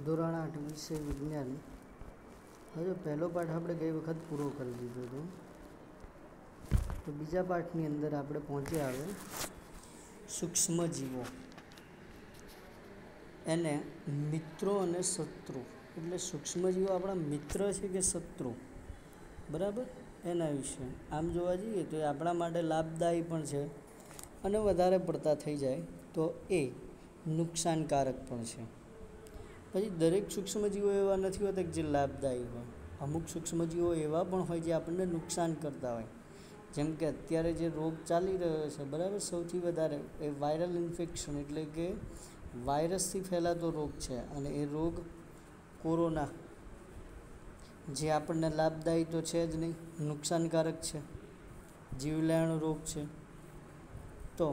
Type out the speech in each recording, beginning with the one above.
ધોરણ 8 વિષય વિજ્ઞાન. હવે પહેલો પાઠ આપણે ગઈ વખત પૂરો કરી દીધો હતો, તો બીજા પાઠની અંદર આપણે પહોંચ્યા હવે સૂક્ષ્મજીવો, એને મિત્રો અને શત્રુ. એટલે સૂક્ષ્મજીવો આપણા મિત્ર છે કે શત્રુ, બરાબર, એના વિશે આમ જોવા જઈએ તો એ આપણા માટે લાભદાયી પણ છે અને વધારે પડતા થઈ જાય તો એ નુકસાનકારક પણ છે. પછી દરેક સૂક્ષ્મજીવો એવા નથી હોતા કે જે લાભદાયી હોય. અમુક સૂક્ષ્મજીવો એવા પણ હોય જે આપણને નુકસાન કરતા હોય. જેમ કે અત્યારે જે રોગ ચાલી રહ્યો છે, બરાબર, સૌથી વધારે એ વાયરલ ઇન્ફેક્શન એટલે કે વાયરસથી ફેલાતો રોગ છે. અને એ રોગ કોરોના, જે આપણને લાભદાયી તો છે જ નહીં, નુકસાનકારક છે, જીવલેણ રોગ છે. તો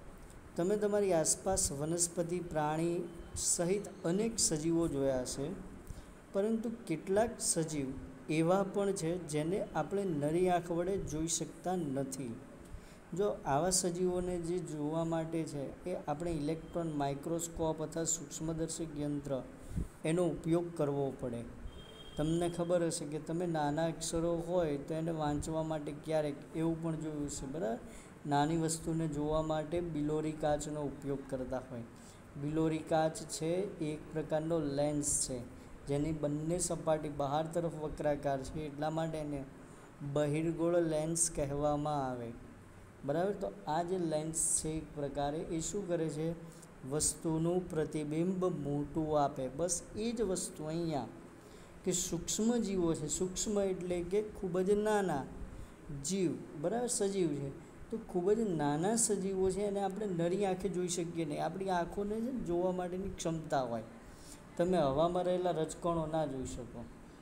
તમે તમારી આસપાસ વનસ્પતિ, પ્રાણી સહિત અનેક સજીવો જોયા છે, પરંતુ કેટલાક સજીવ એવા પણ છે જેને આપણે નરી આંખ વડે જોઈ શકતા નથી. જો આવા સજીવોને જે જોવા માટે છે એ આપણે ઇલેક્ટ્રોન માઇક્રોસ્કોપ અથવા સૂક્ષ્મદર્શક યંત્ર એનો ઉપયોગ કરવો પડે. તમને ખબર હશે કે તમે નાના અક્ષરો હોય તો એને વાંચવા માટે ક્યારેક એવું પણ જોયું છે, બરાબર, નાની વસ્તુને જોવા માટે બિલોરી કાચનો ઉપયોગ કરતા હોય. બિલોરી કાચ છે એ એક પ્રકારનો લેન્સ છે જેની બંને સપાટી બહાર તરફ વક્રાકાર છે, એટલા માટે એને બહિર્ગોળ લેન્સ કહેવામાં આવે, બરાબર. તો આ જે લેન્સ છે એક પ્રકારે એ શું કરે છે, વસ્તુનું પ્રતિબિંબ મોટું આપે. બસ એ જ વસ્તુ અહીંયા કે સૂક્ષ્મજીવો છે. સૂક્ષ્મ એટલે કે ખૂબ જ નાના જીવ, બરાબર, સજીવ છે. તો ખૂબ જ નાના સજીવો છે અને આપણે નરી આંખે જોઈ શકીએ નહીં. આપણી આંખોને છે જોવા માટેની ક્ષમતા હોય. તમે હવામાં રહેલા રજકણો ના જોઈ શકો,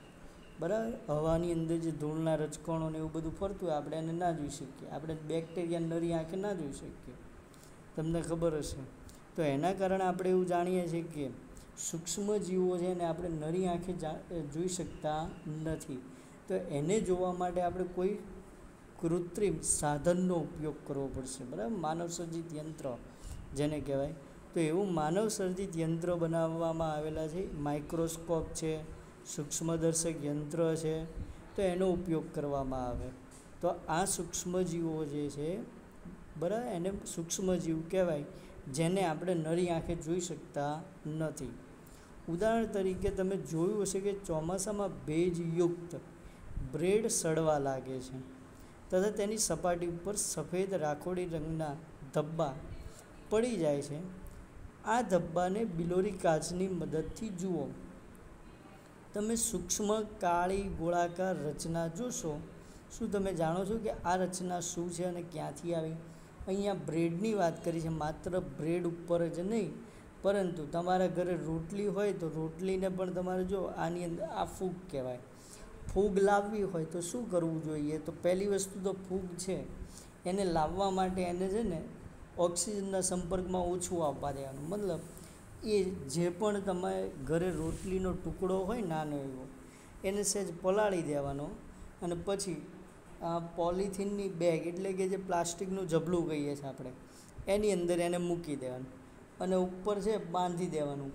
બરાબર. હવાની અંદર જે ધૂળના રજકણો ને એવું બધું ફરતું હોય આપણે એને ના જોઈ શકીએ. આપણે બેક્ટેરિયા નરી આંખે ના જોઈ શકીએ, તમને ખબર હશે. તો એના કારણે આપણે એવું જાણીએ છીએ કે સૂક્ષ્મજીવો છે એને આપણે નરી આંખે જોઈ શકતા નથી. તો એને જોવા માટે આપણે કોઈ કૃત્રિમ સાધનનો ઉપયોગ કરવો પડશે, બરાબર, માનવસર્જિત યંત્ર જેને કહેવાય. તો એવું માનવસર્જિત યંત્ર બનાવવામાં આવેલા છે. માઇક્રોસ્કોપ છે, સૂક્ષ્મદર્શક યંત્ર છે, તો એનો ઉપયોગ કરવામાં આવે. તો આ સૂક્ષ્મજીવો જે છે, બરાબર, એને સૂક્ષ્મજીવ કહેવાય જેને આપણે નરી આંખે જોઈ શકતા નથી. ઉદાહરણ તરીકે તમે જોયું હશે કે ચોમાસામાં ભેજયુક્ત બ્રેડ સડવા લાગે છે તથા તેની સપાટી ઉપર સફેદ રાખોડી રંગના ધબ્બા પડી જાય છે. આ ધબ્બાને બિલોરી કાચની મદદથી જુઓ. તમે સૂક્ષ્મ કાળી ગોળાકાર રચના જોશો. શું તમે જાણો છો કે આ રચના શું છે અને ક્યાંથી આવી? અહીંયા બ્રેડની વાત કરી છે, માત્ર બ્રેડ ઉપર જ નહીં, પરંતુ તમારા ઘરે રોટલી હોય તો રોટલીને પણ તમારે જો આની અંદર આ ફૂગ કહેવાય. ફૂગ લાવવી હોય તો શું કરવું જોઈએ? તો પહેલી વસ્તુ તો ફૂગ છે એને લાવવા માટે એને છે ને ઓક્સિજનના સંપર્કમાં ઓછું આવવા દેવાનું. મતલબ એ જે પણ તમારે ઘરે રોટલીનો ટુકડો હોય નાનો એવો, એને સહેજ પલાળી દેવાનો અને પછી પોલિથીનની બેગ એટલે કે જે પ્લાસ્ટિકનું જબલું કહીએ છીએ આપણે, એની અંદર એને મૂકી દેવાનું અને ઉપર છે બાંધી દેવાનું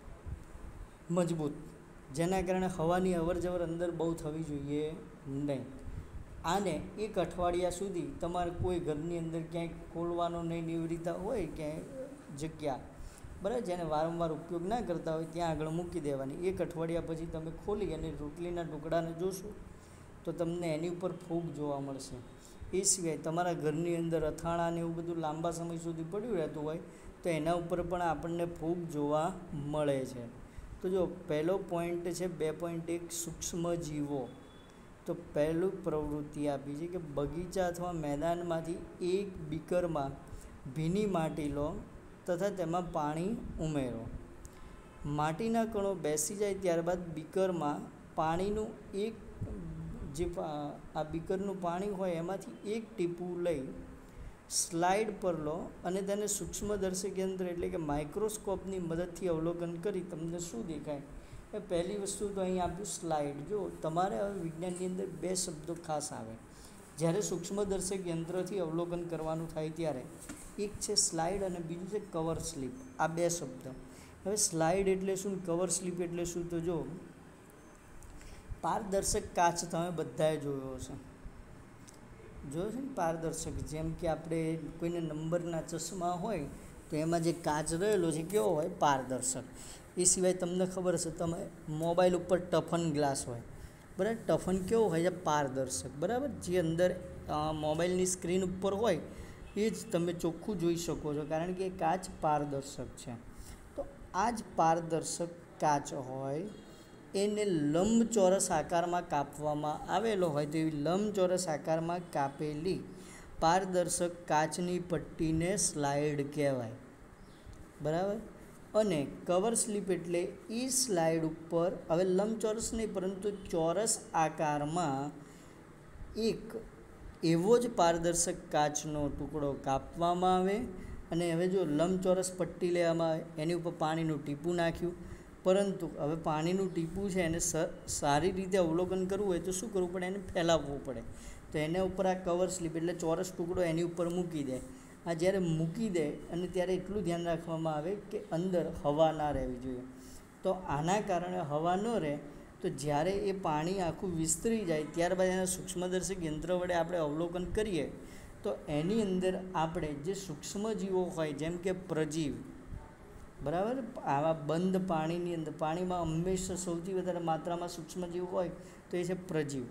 મજબૂત, જેના કારણે હવાની અવરજવર અંદર બહુ થવી જોઈએ નહીં. આને 1 અઠવાડિયા સુધી તમારે કોઈ ઘરની અંદર ક્યાંય ખોલવાનો નહીં, એવી રીતે હોય ક્યાંય જગ્યા, બરાબર, જેને વારંવાર ઉપયોગ ના કરતા હોય ત્યાં આગળ મૂકી દેવાની. 1 અઠવાડિયા પછી તમે ખોલી અને રોટલીના ટુકડાને જોશો તો તમને એની ઉપર ફૂગ જોવા મળશે. એ સિવાય તમારા ઘરની અંદર અથાણાં ને એવું બધું લાંબા સમય સુધી પડ્યું રહેતું હોય તો એના ઉપર પણ આપણને ફૂગ જોવા મળે છે. તો જો પહેલો પોઈન્ટ છે 2.1 સૂક્ષ્મજીવો. તો પહેલું પ્રવૃત્તિ આપી છે કે બગીચા અથવા મેદાનમાંથી એક બીકરમાં ભીની માટી લો તથા તેમાં પાણી ઉમેરો. માટીના કણો બેસી જાય ત્યારબાદ બીકરમાં પાણીનું જે આ બીકરનું પાણી હોય એમાંથી એક ટીપું લઈ સ્લાઇડ પર લો અને તેને સૂક્ષ્મદર્શક યંત્ર એટલે કે માઇક્રોસ્કોપની મદદથી અવલોકન કરી તમને શું દેખાય? એ પહેલી વસ્તુ તો અહીં આપ્યું સ્લાઇડ. જો તમારે હવે વિજ્ઞાનની અંદર 2 શબ્દો ખાસ આવે જ્યારે સૂક્ષ્મદર્શક યંત્રથી અવલોકન કરવાનું થાય ત્યારે. એક છે સ્લાઇડ અને બીજું છે કવર સ્લિપ. આ 2 શબ્દ હવે સ્લાઇડ એટલે શું, કવર સ્લિપ એટલે શું? તો જો પારદર્શક કાચ તમે બધાએ જોયો હશે, જોયો છે ને પારદર્શક, જેમ કે આપણે કોઈને નંબરના ચશ્મા હોય તો એમાં જે કાચ રહેલો છે કેવો હોય? પારદર્શક. એ સિવાય તમને ખબર હશે, તમે મોબાઈલ ઉપર ટફન ગ્લાસ હોય, બરાબર, ટફન કેવો હોય છે? પારદર્શક, બરાબર. જે અંદર મોબાઈલની સ્ક્રીન ઉપર હોય એ જ તમે ચોખ્ખું જોઈ શકો છો, કારણ કે એ કાચ પારદર્શક છે. તો આ જ પારદર્શક કાચ હોય એને લંબચોરસ આકારમાં કાપવામાં આવેલો હોય, તો એવી લંબચોરસ આકારમાં કાપેલી પારદર્શક કાચની પટ્ટીને સ્લાઇડ કહેવાય, બરાબર. અને કવર સ્લિપ એટલે એ સ્લાઇડ ઉપર હવે લંબચોરસ નહીં પરંતુ ચોરસ આકારમાં એક એવો જ પારદર્શક કાચનો ટુકડો કાપવામાં આવે, અને હવે જો લંબચોરસ પટ્ટી લેવામાં આવે, એની ઉપર પાણીનું ટીપું નાખ્યું, પરંતુ હવે પાણીનું ટીપું છે એને સારી રીતે અવલોકન કરવું હોય તો શું કરવું પડે? એને ફેલાવવું પડે. તો એના ઉપર આ કવર સ્લિપ એટલે ચોરસ ટુકડો એની ઉપર મૂકી દે. આ જ્યારે મૂકી દે અને ત્યારે એટલું ધ્યાન રાખવામાં આવે કે અંદર હવા ના રહેવી જોઈએ. તો આના કારણે હવા ન રહે તો જ્યારે એ પાણી આખું વિસ્તરી જાય ત્યારબાદ એના સૂક્ષ્મદર્શક યંત્ર વડે આપણે અવલોકન કરીએ તો એની અંદર આપણે જે સૂક્ષ્મજીવો હોય, જેમ કે પ્રજીવ, બરાબર, આવા બંધ પાણીની અંદર, પાણીમાં હંમેશા સૌથી વધારે માત્રામાં સૂક્ષ્મજીવ હોય તો એ છે પ્રજીવ,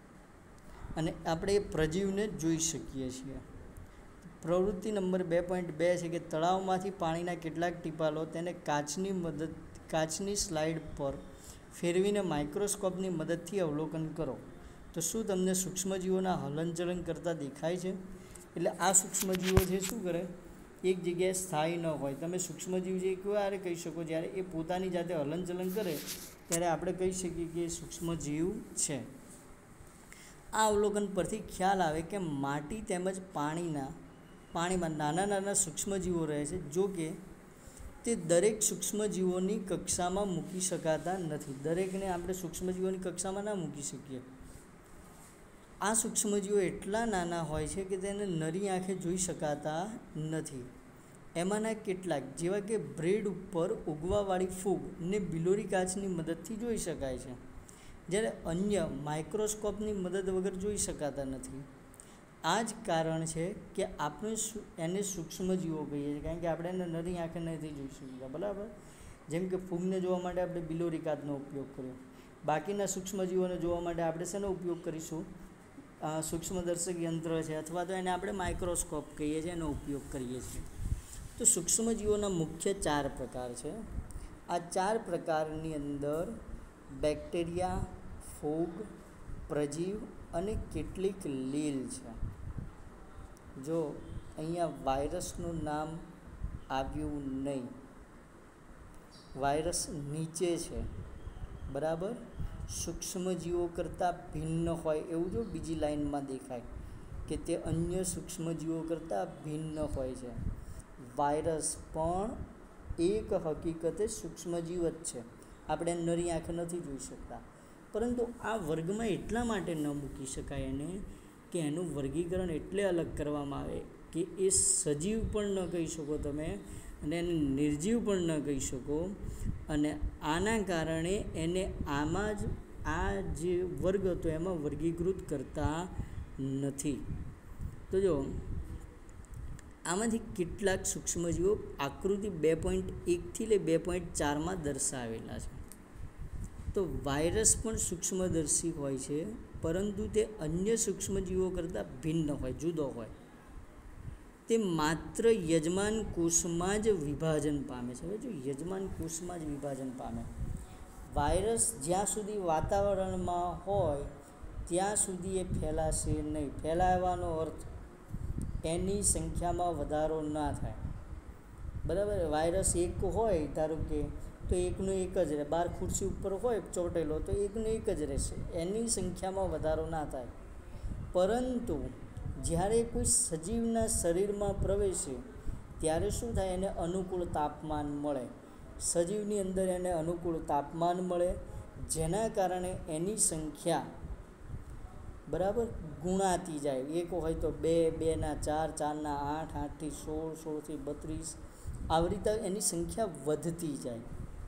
અને આપણે એ પ્રજીવને જોઈ શકીએ છીએ. પ્રવૃત્તિ નંબર 2.2 છે કે તળાવમાંથી પાણીના કેટલાક ટીપાલો તેને કાચની સ્લાઇડ પર ફેરવીને માઇક્રોસ્કોપની મદદથી અવલોકન કરો. તો શું તમને સૂક્ષ્મજીવોના હલનચલન કરતા દેખાય છે? એટલે આ સૂક્ષ્મજીવો છે શું કરે? એક જગ્યાએ સ્થાયી ન હોય. તમે સૂક્ષ્મજીવ જે ક્યારે કહી શકો? જ્યારે એ પોતાની જાતે હલનચલન કરે ત્યારે આપણે કહી શકીએ કે એ સૂક્ષ્મજીવ છે. આ અવલોકન પરથી ખ્યાલ આવે કે માટી તેમજ પાણીમાં નાના નાના સૂક્ષ્મજીવો રહે છે, જો કે તે દરેક સૂક્ષ્મજીવોની કક્ષામાં મૂકી શકાતા નથી. દરેકને આપણે સૂક્ષ્મજીવોની કક્ષામાં ના મૂકી શકીએ. આ સૂક્ષ્મજીવો એટલા નાના હોય છે કે તેને નરી આંખે જોઈ શકાતા નથી. એમાંના કેટલાક, જેવા કે બ્રેડ ઉપર ઉગવાવાળી ફૂગ ને બિલોરી કાચની મદદથી જોઈ શકાય છે, જ્યારે અન્ય માઇક્રોસ્કોપની મદદ વગર જોઈ શકાતા નથી. આ જ કારણ છે કે આપણે એને સૂક્ષ્મજીવો કહીએ છીએ, કારણ કે આપણે એને નરી આંખે નથી જોઈ શકતા, બરાબર. જેમ કે ફૂગને જોવા માટે આપણે બિલોરી કાચનો ઉપયોગ કર્યો, બાકીના સૂક્ષ્મજીવોને જોવા માટે આપણે શેનો ઉપયોગ કરીશું? સૂક્ષ્મદર્શક યંત્ર છે, અથવા તો એને આપણે માઇક્રોસ્કોપ કહીએ છીએ, એનો ઉપયોગ કરીએ છીએ. તો સૂક્ષ્મજીવોના મુખ્ય 4 પ્રકાર છે. આ 4 પ્રકારની અંદર બેક્ટેરિયા, ફૂગ, પ્રજીવ અને કેટલીક લીલ છે. જો અહીંયા વાયરસનું નામ આવ્યું નહીં, વાયરસ નીચે છે, બરાબર. સૂક્ષ્મજીવો કરતાં ભિન્ન હોય એવું જો બીજી લાઇનમાં દેખાય કે તે અન્ય સૂક્ષ્મજીવો કરતાં ભિન્ન હોય છે. વાયરસ પણ એક હકીકતે સૂક્ષ્મજીવ જ છે, આપણે નરી આંખે નથી જોઈ શકતા, પરંતુ આ વર્ગમાં એટલા માટે ન મૂકી શકાય એને કે એનું વર્ગીકરણ એટલે અલગ કરવામાં આવે કે એ સજીવ પણ ન કહી શકો તમે અને એને નિર્જીવ પણ ન કહી શકો, અને આના કારણે એને આમાં જ આ જે વર્ગ હતો એમાં વર્ગીકૃત કરતા નથી. તો જો આમાંથી કેટલાક સૂક્ષ્મજીવો આકૃતિ 2.1થી લઈ 2.4માં દર્શાવેલા છે. તો વાયરસ પણ સૂક્ષ્મદર્શી હોય છે, પરંતુ તે અન્ય સૂક્ષ્મજીવો કરતાં ભિન્ન હોય, જુદો હોય. તે માત્ર યજમાન કોષમાં જ વિભાજન પામે છે. હવે જો યજમાન કોષમાં જ વિભાજન પામે, વાયરસ જ્યાં સુધી વાતાવરણમાં હોય ત્યાં સુધી એ ફેલાશે નહીં. ફેલાવાનો અર્થ એની સંખ્યામાં વધારો ના થાય, બરાબર. વાયરસ એક હોય ધારો કે, તો એકનો એક જ રહે. 12 ખુરશી ઉપર હોય ચોંટેલો તો એકનો એક જ રહેશે, એની સંખ્યામાં વધારો ના થાય. પરંતુ જ્યારે કોઈ સજીવના શરીરમાં પ્રવેશે ત્યારે શું થાય? એને અનુકૂળ તાપમાન મળે. સજીવની અંદર એને અનુકૂળ તાપમાન મળે, જેના કારણે એની સંખ્યા બરાબર, ગુણાતી જાય. એક હોય તો 2, 2 ના 4, 4 ના 8, 8 થી 16, 16 થી 32, આવી રીતે એની સંખ્યા વધતી જાય.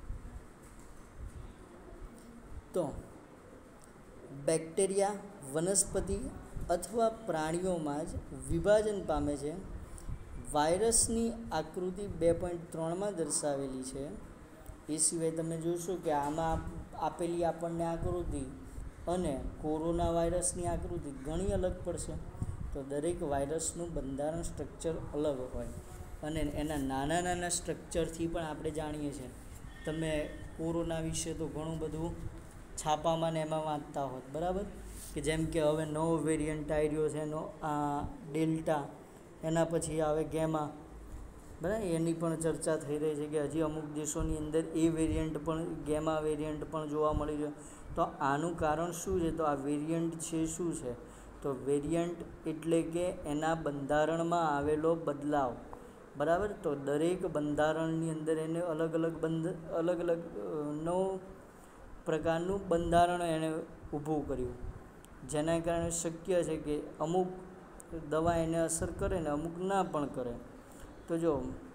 તો બેક્ટેરિયા વનસ્પતિ અથવા પ્રાણીઓમાં જ વિભાજન પામે છે. વાયરસની આકૃતિ 2.3માં દર્શાવેલી છે. એ સિવાય તમે જોશો કે આમાં આપેલી આપણને આકૃતિ અને કોરોના વાયરસની આકૃતિ ઘણી અલગ પડશે. તો દરેક વાયરસનું બંધારણ સ્ટ્રક્ચર અલગ હોય અને એના નાના નાના સ્ટ્રક્ચરથી પણ આપણે જાણીએ છીએ. તમે કોરોના વિશે તો ઘણું બધું છાપામાં ને એમાં વાંચતા હોત, બરાબર, કે જેમ કે હવે નવો વેરિયન્ટ આવી રહ્યો છે એનો આ ડેલ્ટા, એના પછી આવે ગેમા, બરાબર, એની પણ ચર્ચા થઈ રહી છે કે હજી અમુક દેશોની અંદર એ વેરિયન્ટ પણ, ગેમા વેરિયન્ટ પણ જોવા મળી રહ્યો. તો આનું કારણ શું છે? તો આ વેરિયન્ટ છે શું છે? તો વેરિયન્ટ એટલે કે એના બંધારણમાં આવેલો બદલાવ, બરાબર. તો દરેક બંધારણની અંદર એને અલગ અલગ નવો પ્રકારનું બંધારણ એણે ઊભું કર્યું, જેના કારણે શક્ય છે કે અમુક દવા એને અસર કરે ને અમુક ના પણ કરે. તો જો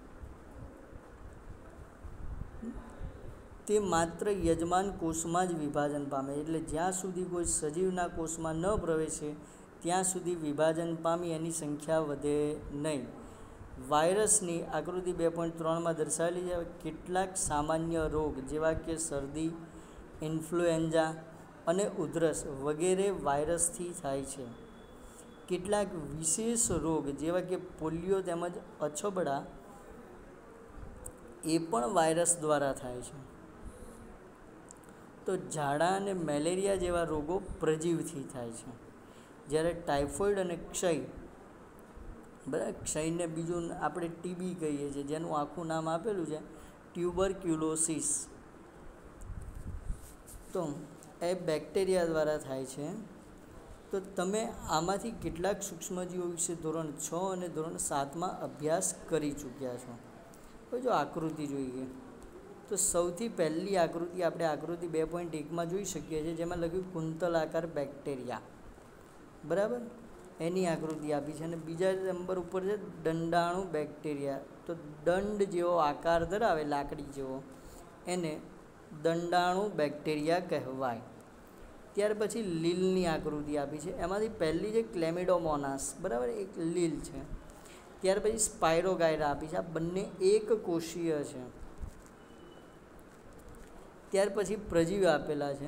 તે માત્ર યજમાન કોષમાં જ વિભાજન પામે, એટલે જ્યાં સુધી કોઈ સજીવના કોષમાં ન પ્રવેશે ત્યાં સુધી વિભાજન પામી એની સંખ્યા વધે નહીં. વાયરસની આકૃતિ 2.3માં દર્શાવેલી છે. કેટલાક સામાન્ય રોગ જેવા કે શરદી, ઇન્ફ્લુએન્ઝા અને ઉધરસ વગેરે વાયરસથી થાય છે. કેટલાક વિશેષ રોગ જેવા કે પોલિયો તેમજ અછબડા એ પણ વાયરસ દ્વારા થાય છે. તો ઝાડા અને મેલેરિયા જેવા રોગો પ્રજીવથી થાય છે. જ્યારે ટાઇફોઇડ અને ક્ષય, બરાબર, ક્ષયને બીજું આપણે ટીબી કહીએ છીએ, જેનું આખું નામ આપેલું છે ટ્યુબરક્યુલોસિસ, તો એ બેક્ટેરિયા દ્વારા થાય છે. તો તમે આમાંથી કેટલાક સૂક્ષ્મજીવો વિશે ધોરણ 6 અને ધોરણ 7માં અભ્યાસ કરી ચૂક્યા છો. હવે જો આકૃતિ જોઈએ તો સૌથી પહેલી આકૃતિ આપણે આકૃતિ 2.1માં જોઈ શકીએ છીએ, જેમાં લખ્યું કુંતલ આકાર બેક્ટેરિયા, બરાબર, એની આકૃતિ આપી છે. અને બીજા નંબર ઉપર છે દંડાણુ બેક્ટેરિયા. તો દંડ જેવો આકાર ધરાવે, લાકડી જેવો, એને દંડાણુ બેક્ટેરિયા કહેવાય. ત્યાર પછી લીલની આકૃતિ આપી છે. એમાંથી પહેલી છે ક્લેમિડોમોનાસ, બરાબર, એક લીલ છે. ત્યાર પછી સ્પાયરોગાયરા આપી છે. આ બંને એક કોષીય છે. ત્યાર પછી પ્રજીવી આપેલા છે.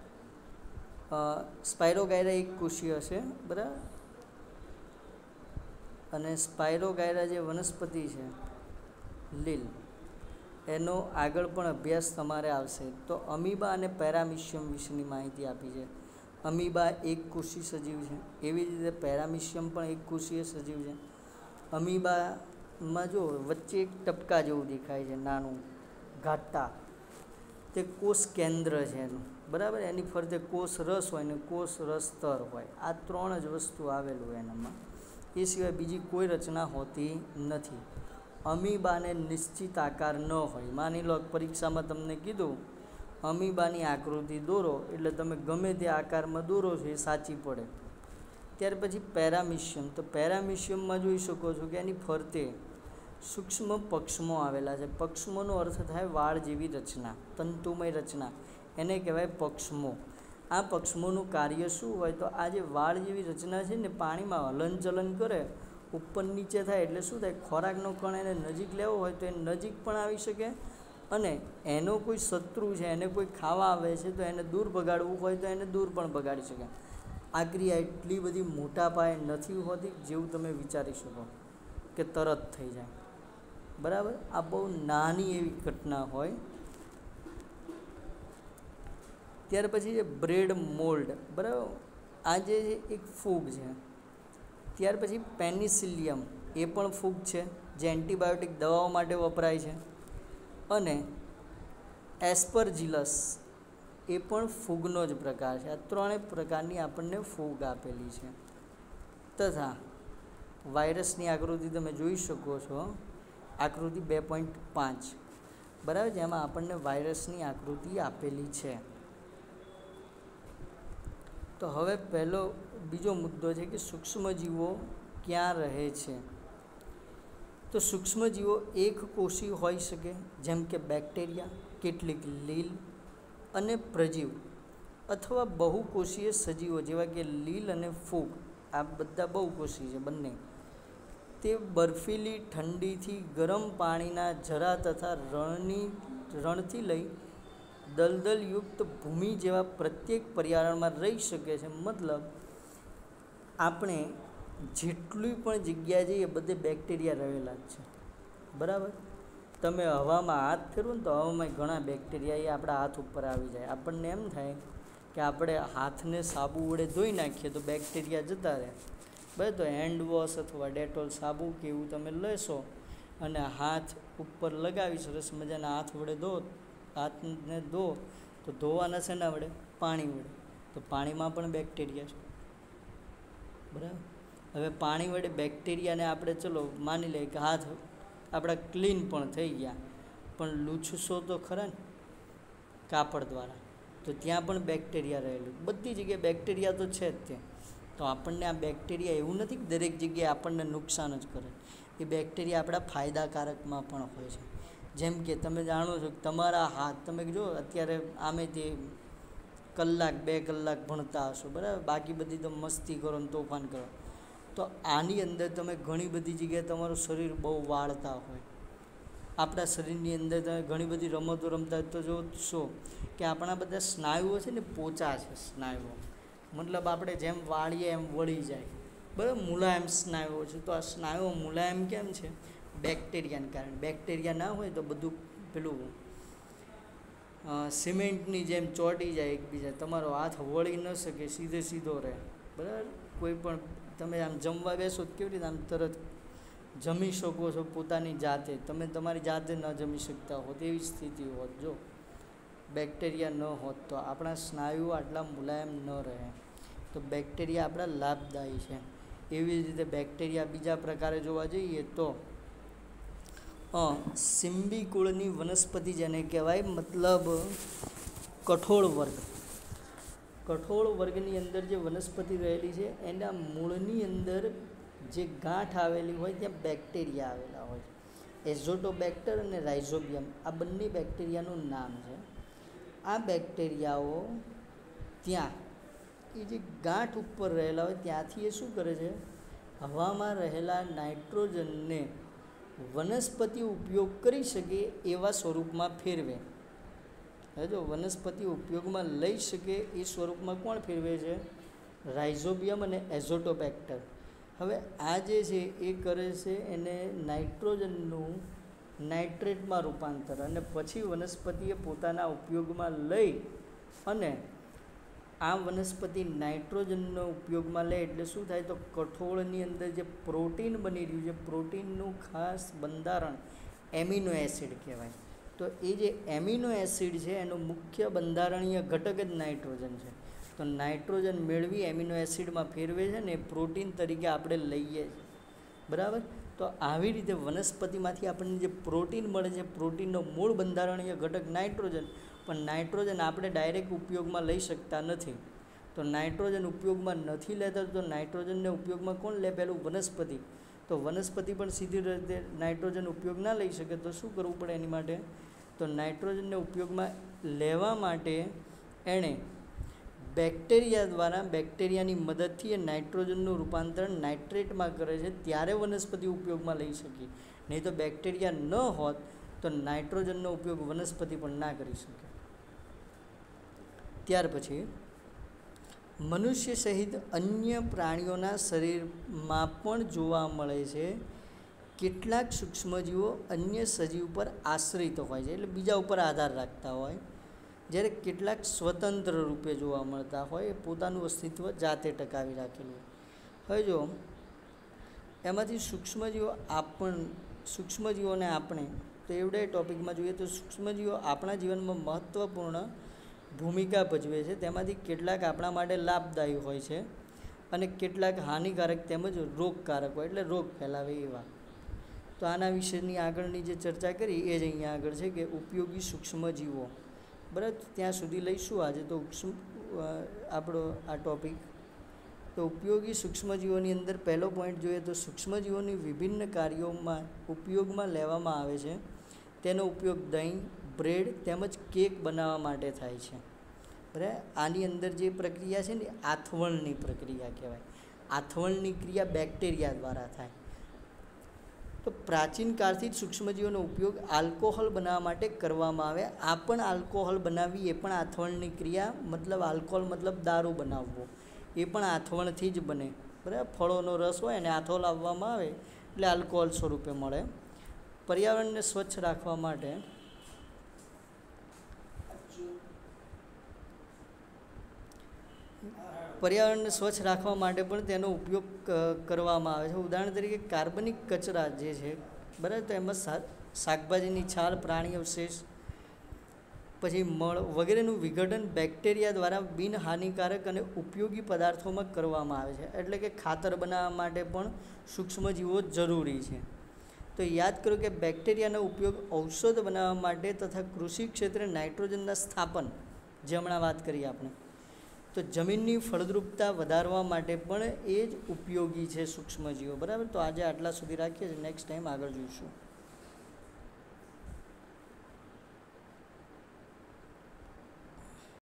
સ્પાયરોગાયરા એક કોષીય છે, બરાબર, અને સ્પાયરોગાયરા જે વનસ્પતિ છે લીલ, એનો આગળ પણ અભ્યાસ તમારે આવશે. તો અમીબા અને પેરામિશિયમ વિશેની માહિતી આપી છે. અમીબા એક કોષી સજીવ છે, એવી જ રીતે પેરામિશિયમ પણ એક કોષીય સજીવ છે. અમીબામાં જો વચ્ચે એક ટપકા જેવું દેખાય છે, નાનું ઘાટા, તે કોષ કેન્દ્ર છે એનું, બરાબર, એની ફરતે કોષ રસ હોય ને કોષ રસ સ્તર હોય. આ 3 જ વસ્તુ આવેલું હોય એનામાં, એ સિવાય બીજી કોઈ રચના હોતી નથી. અમીબાને નિશ્ચિત આકાર ન હોય. માની લો પરીક્ષામાં તમને કીધું અમીબાની આકૃતિ દોરો, એટલે તમે ગમે તે આકારમાં દોરો છો એ સાચી પડે. ત્યાર પછી પેરામિશિયમ. તો પેરામિશિયમમાં જોઈ શકો છો કે એની ફરતે સૂક્ષ્મ પક્ષમો આવેલા છે. પક્ષમોનો અર્થ થાય વાળ જેવી રચના, તંતુમય રચના, એને કહેવાય પક્ષમો. આ પક્ષમોનું કાર્ય શું હોય? તો આ જે વાળ જેવી રચના છે ને, પાણીમાં હલનચલન કરે, ઉપર નીચે થાય, એટલે શું થાય? ખોરાકનો કણ એને નજીક લેવો હોય તો એ નજીક પણ આવી શકે, અને એનો કોઈ શત્રુ છે, એને કોઈ ખાવા આવે છે તો એને દૂર ભગાડવું હોય તો એને દૂર પણ ભગાડી શકે. આ ક્રિયા એટલી બધી મોટા પાયે નથી હોતી જેવું તમે વિચારી શકો કે તરત થઈ જાય, બરાબર. આ બહુ નાની એવી ઘટના હોય. ત્યાર પછી છે બ્રેડ મોલ્ડ, બરાબર, આ જે એક ફૂગ છે. ત્યાર પછી પેનિસિલિયમ, એ પણ ફૂગ છે, જે એન્ટીબાયોટિક દવાઓ માટે વપરાય છે. અને એસ્પરજીલસ, એ પણ ફૂગનો જ પ્રકાર છે. આ 3 પ્રકારની આપણને ફૂગ આપેલી છે. તથા વાયરસની આકૃતિ તમે જોઈ શકો છો, આકૃતિ 2.5, બરાબર, જેમાં આપણને વાયરસની આકૃતિ આપેલી છે. તો હવે પહેલો બીજો મુદ્દો છે કે સૂક્ષ્મજીવો ક્યાં રહે છે. તો સૂક્ષ્મજીવો એક કોષી હોઈ શકે, જેમ કે બેક્ટેરિયા, કેટલીક લીલ અને પ્રજીવ, અથવા બહુકોષીય સજીવો જેવા કે લીલ અને ફૂગ. આ બધા બહુકોષી છે બંને. તે બર્ફીલી, ઠંડીથી ગરમ પાણીના ઝરા તથા રણથી લઈ દલદલયુક્ત ભૂમિ જેવા પ્રત્યેક પર્યાવરણમાં રહી શકે છે. મતલબ આપણે જેટલી પણ જગ્યા જઈએ બધે બેક્ટેરિયા રહેલા જ છે. બરાબર. તમે હવામાં હાથ ફેરવો ને તો હવામાં ઘણા બેક્ટેરિયા એ આપણા હાથ ઉપર આવી જાય. આપણને એમ થાય કે આપણે હાથને સાબુ વડે ધોઈ નાખીએ તો બેક્ટેરિયા જતા રહે. બરાબર. તો હેન્ડ વોશ અથવા ડેટોલ સાબુ કે એવું તમે લેશો અને હાથ ઉપર લગાવી સરસ મજાના હાથ વડે હાથને ધો તો ધોવાના શેના વડે? પાણી વડે. તો પાણીમાં પણ બેક્ટેરિયા છે. બરાબર. હવે પાણી વડે બેક્ટેરિયાને આપણે ચલો માની લઈએ કે હાથ આપણા ક્લીન પણ થઈ ગયા, પણ લૂછશો તો ખરા ને કાપડ દ્વારા, તો ત્યાં પણ બેક્ટેરિયા રહેલું. બધી જગ્યાએ બેક્ટેરિયા તો છે જ ત્યાં. તો આપણને આ બેક્ટેરિયા એવું નથી કે દરેક જગ્યાએ આપણને નુકસાન જ કરે. એ બેક્ટેરિયા આપણા ફાયદાકારકમાં પણ હોય છે. જેમ કે તમે જાણો છો કે તમારા હાથ, તમે જો અત્યારે આમે તે કલાક 2 કલાક ભણતા હશો, બરાબર, બાકી બધી તો મસ્તી કરો ને તોફાન કરો. તો આની અંદર તમે ઘણી બધી જગ્યાએ તમારું શરીર બહુ વાળતા હોય. આપણા શરીરની અંદર તમે ઘણી બધી રમતો રમતા હોય તો જોશો કે આપણા બધા સ્નાયુઓ છે ને પોચા છે. સ્નાયુઓ મતલબ આપણે જેમ વાળીએ એમ વળી જાય. બરાબર. મુલાયમ સ્નાયુઓ છે. તો આ સ્નાયુઓ મુલાયમ કેમ છે? બેક્ટેરિયાને કારણે. બેક્ટેરિયા ના હોય તો બધું પેલું સિમેન્ટની જેમ ચોંટી જાય એકબીજા. તમારો હાથ વળી ન શકે, સીધો રહે. બરાબર. કોઈ પણ તમે આમ જમવા બેસો કેવી રીતે આમ તરત જમી શકો છો પોતાની જાતે. તમે તમારી જાતે ન જમી શકતા હોત એવી સ્થિતિ હોત જો બેક્ટેરિયા ન હોત તો. આપણા સ્નાયુઓ આટલા મુલાયમ ન રહે. તો બેક્ટેરિયા આપણા લાભદાયી છે. એવી જ રીતે બેક્ટેરિયા બીજા પ્રકારે જોવા જઈએ તો સિમ્બી કુળની વનસ્પતિ જેને કહેવાય, મતલબ કઠોળ વર્ગ. કઠોળ વર્ગની અંદર જે વનસ્પતિ રહેલી છે એના મૂળની અંદર જે ગાંઠ આવેલી હોય ત્યાં બેક્ટેરિયા આવેલા હોય. એઝોટોબેક્ટર અને રાઇઝોબિયમ આ બંને બેક્ટેરિયાનું નામ છે. આ બેક્ટેરિયાઓ ત્યાં એ જે ગાંઠ ઉપર રહેલા હોય ત્યાંથી એ શું કરે છે? હવામાં રહેલા નાઇટ્રોજનને વનસ્પતિ ઉપયોગ કરી શકે એવા સ્વરૂપમાં ફેરવે. હવે જો વનસ્પતિ ઉપયોગમાં લઈ શકે એ સ્વરૂપમાં કોણ ફેરવે છે? રાઇઝોબિયમ અને એઝોટોબેક્ટર. હવે આ જે છે એ કરે છે એને નાઇટ્રોજનનું નાઇટ્રેટમાં રૂપાંતર, અને પછી વનસ્પતિએ પોતાના ઉપયોગમાં લઈ અને આ વનસ્પતિ નાઇટ્રોજનનો ઉપયોગમાં લે એટલે શું થાય? તો કઠોળની અંદર જે પ્રોટીન બની રહ્યું છે, પ્રોટીનનું ખાસ બંધારણ એમિનો એસિડ કહેવાય. તો એ જે એમિનો એસિડ છે એનો મુખ્ય બંધારણીય ઘટક જ નાઇટ્રોજન છે. તો નાઇટ્રોજન મેળવી એમિનો એસિડમાં ફેરવે છે ને પ્રોટીન તરીકે આપણે લઈએ છીએ. બરાબર. તો આવી રીતે વનસ્પતિમાંથી આપણને જે પ્રોટીન મળે છે, પ્રોટીનનો મૂળ બંધારણીય ઘટક નાઇટ્રોજન, પણ નાઇટ્રોજન આપણે ડાયરેક્ટ ઉપયોગમાં લઈ શકતા નથી. તો નાઇટ્રોજન ઉપયોગમાં નથી લેતા તો નાઇટ્રોજનને ઉપયોગમાં કોણ લે? પહેલું વનસ્પતિ. તો વનસ્પતિ પણ સીધી રીતે નાઇટ્રોજન ઉપયોગ ના લઈ શકે તો શું કરવું પડે એની માટે? તો નાઇટ્રોજનને ઉપયોગમાં લેવા માટે એણે બેક્ટેરિયા દ્વારા, બેક્ટેરિયાની મદદથી એ નાઇટ્રોજનનું રૂપાંતરણ નાઇટ્રેટમાં કરે છે, ત્યારે વનસ્પતિ ઉપયોગમાં લઈ શકી. નહીં તો બેક્ટેરિયા ન હોત તો નાઇટ્રોજનનો ઉપયોગ વનસ્પતિ પણ ના કરી શકે. ત્યાર પછી મનુષ્ય સહિત અન્ય પ્રાણીઓના શરીરમાં પણ જોવા મળે છે. કેટલાક સૂક્ષ્મજીવો અન્ય સજીવ પર આશ્રિત હોય છે, એટલે બીજા ઉપર આધાર રાખતા હોય, જ્યારે કેટલાક સ્વતંત્ર રૂપે જોવા મળતા હોય, એ પોતાનું અસ્તિત્વ જાતે ટકાવી રાખેલું. હવે જો એમાંથી સૂક્ષ્મજીવોને આપણે તો એવડે ટૉપિકમાં જોઈએ તો સૂક્ષ્મજીવો આપણા જીવનમાં મહત્ત્વપૂર્ણ ભૂમિકા ભજવે છે. તેમાંથી કેટલાક આપણા માટે લાભદાયી હોય છે અને કેટલાક હાનિકારક તેમજ રોગકારક હોય, એટલે રોગ ફેલાવે એવા. તો આના વિશેની આગળની જે ચર્ચા કરી એ જ અહીંયા આગળ છે કે ઉપયોગી સૂક્ષ્મજીવો. બરાબર. ત્યાં સુધી લઈશું આજે તો આપણો આ ટૉપિક. તો ઉપયોગી સૂક્ષ્મજીવોની અંદર પહેલો પોઈન્ટ જોઈએ તો સૂક્ષ્મજીવોની વિભિન્ન કાર્યોમાં ઉપયોગમાં લેવામાં આવે છે. તેનો ઉપયોગ દહીં, બ્રેડ તેમજ કેક બનાવવા માટે થાય છે. બરાબર. આની અંદર જે પ્રક્રિયા છે ને આથવણની પ્રક્રિયા કહેવાય. આથવણની ક્રિયા બેક્ટેરિયા દ્વારા થાય. તો પ્રાચીન કાળથી જ સૂક્ષ્મજીવોનો ઉપયોગ આલ્કોહોલ બનાવવા માટે કરવામાં આવે. આ પણ આલ્કોહોલ બનાવવી એ પણ આથવણની ક્રિયા, મતલબ આલ્કોહોલ મતલબ દારૂ બનાવવો, એ પણ આથવણથી જ બને. બરાબર. ફળોનો રસ હોય અને આથો લાવવામાં આવે એટલે આલ્કોહોલ સ્વરૂપે મળે. પર્યાવરણને સ્વચ્છ રાખવા માટે પણ તેનો ઉપયોગ કરવામાં આવે છે. ઉદાહરણ તરીકે કાર્બનિક કચરા જે છે, બરાબર, તો એમાં શાકભાજીની છાલ, પ્રાણી અવશેષ, પછી મળ વગેરેનું વિઘટન બેક્ટેરિયા દ્વારા બિનહાનિકારક અને ઉપયોગી પદાર્થોમાં કરવામાં આવે છે. એટલે કે ખાતર બનાવવા માટે પણ સૂક્ષ્મજીવો જરૂરી છે. તો યાદ કરો કે બેક્ટેરિયાનો ઉપયોગ ઔષધ બનાવવા માટે તથા કૃષિ ક્ષેત્રે નાઇટ્રોજનના સ્થાપન, જે હમણાં વાત કરી આપણે, તો જમીનની ફળદ્રુપતા વધારવા માટે પણ એ જ ઉપયોગી છે સૂક્ષ્મજીવો. બરાબર. તો આજે આટલા સુધી રાખીએ છીએ. નેક્સ્ટ ટાઈમ આગળ જોઈશું.